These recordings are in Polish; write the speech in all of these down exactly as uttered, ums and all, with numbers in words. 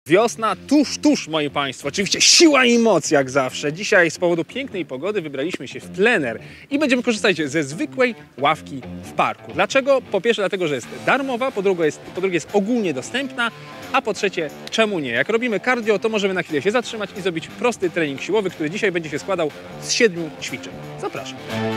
Wiosna tuż, tuż, moi Państwo. Oczywiście siła i moc jak zawsze. Dzisiaj z powodu pięknej pogody wybraliśmy się w plener i będziemy korzystać ze zwykłej ławki w parku. Dlaczego? Po pierwsze dlatego, że jest darmowa, po drugie jest, po drugie jest ogólnie dostępna, a po trzecie czemu nie? Jak robimy cardio, to możemy na chwilę się zatrzymać i zrobić prosty trening siłowy, który dzisiaj będzie się składał z siedmiu ćwiczeń. Zapraszam.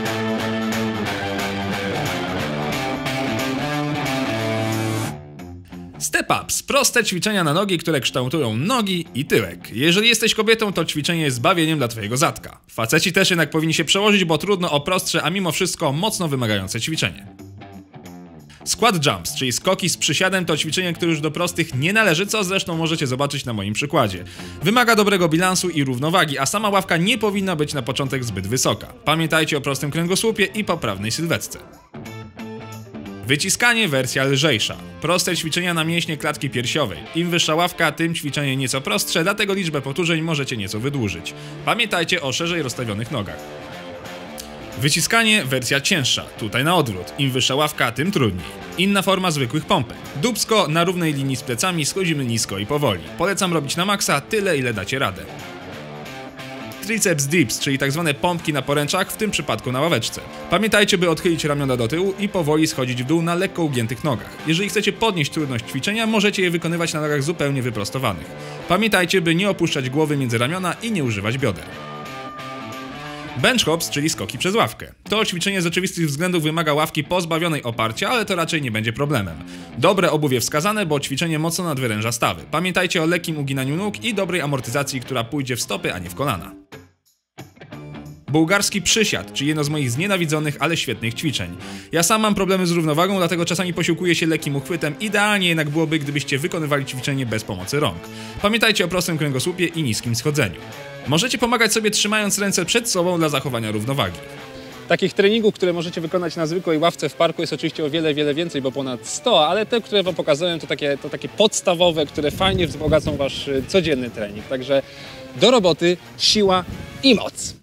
Step Ups. Proste ćwiczenia na nogi, które kształtują nogi i tyłek. Jeżeli jesteś kobietą, to ćwiczenie jest zbawieniem dla twojego zadka. Faceci też jednak powinni się przełożyć, bo trudno o prostsze, a mimo wszystko mocno wymagające ćwiczenie. Squat jumps, czyli skoki z przysiadem, to ćwiczenie, które już do prostych nie należy, co zresztą możecie zobaczyć na moim przykładzie. Wymaga dobrego bilansu i równowagi, a sama ławka nie powinna być na początek zbyt wysoka. Pamiętajcie o prostym kręgosłupie i poprawnej sylwetce. Wyciskanie wersja lżejsza. Proste ćwiczenia na mięśnie klatki piersiowej. Im wyższa ławka, tym ćwiczenie nieco prostsze, dlatego liczbę powtórzeń możecie nieco wydłużyć. Pamiętajcie o szerzej rozstawionych nogach. Wyciskanie wersja cięższa. Tutaj na odwrót. Im wyższa ławka, tym trudniej. Inna forma zwykłych pompek. Dupsko na równej linii z plecami, schodzimy nisko i powoli. Polecam robić na maksa tyle, ile dacie radę. Triceps dips, czyli tak zwane pompki na poręczach, w tym przypadku na ławeczce. Pamiętajcie, by odchylić ramiona do tyłu i powoli schodzić w dół na lekko ugiętych nogach. Jeżeli chcecie podnieść trudność ćwiczenia, możecie je wykonywać na nogach zupełnie wyprostowanych. Pamiętajcie, by nie opuszczać głowy między ramiona i nie używać bioder. Bench hops, czyli skoki przez ławkę. To ćwiczenie z oczywistych względów wymaga ławki pozbawionej oparcia, ale to raczej nie będzie problemem. Dobre obuwie wskazane, bo ćwiczenie mocno nadwyręża stawy. Pamiętajcie o lekkim uginaniu nóg i dobrej amortyzacji, która pójdzie w stopy, a nie w kolana. Bułgarski przysiad, czyli jedno z moich znienawidzonych, ale świetnych ćwiczeń. Ja sam mam problemy z równowagą, dlatego czasami posiłkuję się lekkim uchwytem, idealnie jednak byłoby, gdybyście wykonywali ćwiczenie bez pomocy rąk. Pamiętajcie o prostym kręgosłupie i niskim schodzeniu. Możecie pomagać sobie trzymając ręce przed sobą dla zachowania równowagi. Takich treningów, które możecie wykonać na zwykłej ławce w parku jest oczywiście o wiele, wiele więcej, bo ponad sto, ale te, które Wam pokazałem, to takie, to takie podstawowe, które fajnie wzbogacą Wasz codzienny trening. Także do roboty, siła i moc!